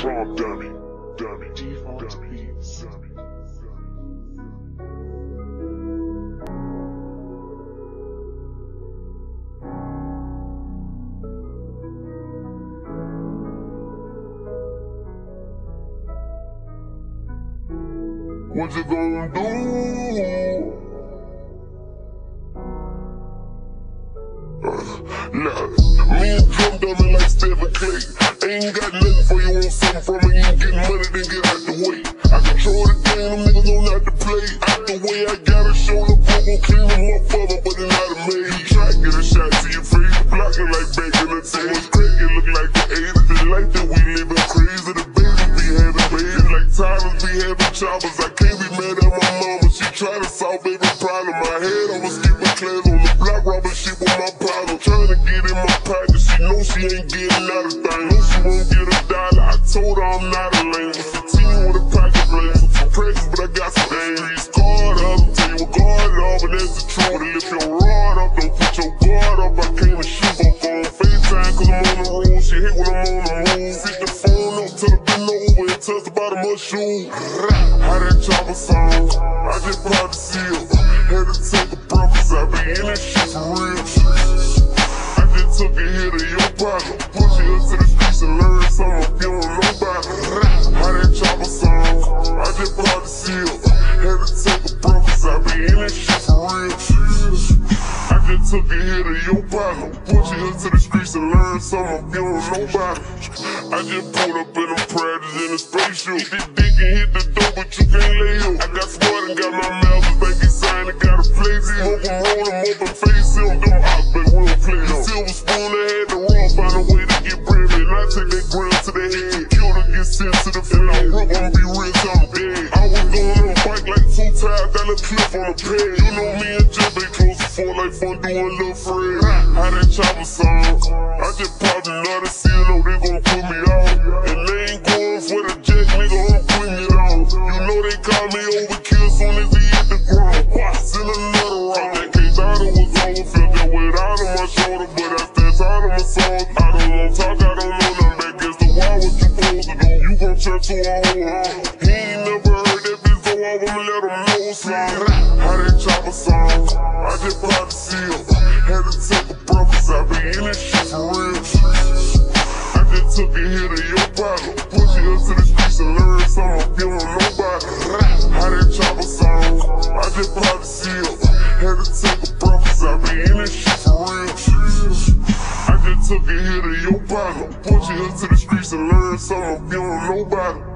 Trump dummy, Default dummy, beats. dummy. What you gonna do? Me and Drum Dummy like Stephen Clay. Ain't got nothing for you, want something from me. You getting money, then get out the way. I control the game, them niggas know not to play. Out the way, I gotta show the book, gon' clean them up for me, but they not a maid. You try to get a shot to your face, blocking like back in the day. So much crack, it look like the 80s. The life that we living crazy, the babies be having babies. Like Tyler's be having choppers. I can't be mad at my mama, she try to solve every problem. My head, I was skipping class on the block, robbing shit with my problem. Trying to get in my pocket, she know she ain't getting out of thing. Know she won't get a dollar, I told her I'm not a lame. It's a team with a pocket blame. Some practice, but I got some game. Streets guard up, tell you what guard up, and that's the truth. But if your rod up, don't put your guard up. I came to shoot up on FaceTime, cause I'm on the road. She hate when I'm on the move. Pick the phone up, tell her bend over and touch the bottom of her shoe. How that chopper sound, I just proud to see her. Had to take a breakfast, I be in that shit for real. I just took a hit of your problem. Push you up to the streets and learn something if you don't know about it. How that chopper sound, I just proud to see her. Had to take a breakfast, I be in that shit for real. I just took a hit of your problem. Push you up to the streets and learn something if you don't know about it. I just pulled up in them Predators in a spaceship. Hit the dick and hit the door, but you can't lay up. I got smart and got my mouth, just think he signed and got a place. Smoke him, roll him up and face him. Them hot, but we don't play them. Silver spoon, I had to run, find a way to get bread. And I take that grill to the head. Kill to get sensitive, and I rip on be rich, I'm dead. I was going on a bike like 2 tires, got a clip on the pad. You know me and Jeb ain't close to 4 like fun doing Lil Fred. How that chopper sound, I just popped another seal, know they gon' put me out. And they ain't going for the jet, nigga, I'm putting it on. You know they call me overkill soon as he hit the ground. Send another round, that case out was over, felt that weight out of my shoulder, but I stand out of my soul. I don't wanna talk, I don't know nothing back against the wall, what you supposed to do? You gon' turn to a whole home. He ain't never heard that bitch go off, I'ma let him know slide. How that chopper sound, I just proud to see her. Had to take a breakfast, I be in this shit for real. I just took a hit of your problem. Push you up to the streets and learn something if you don't know about it. How that chopper sound, I just proud to see her. Had to take a breakfast, I be in this shit for real. I just took a hit of your problem. Push you up to the streets and learn something if you don't know about it.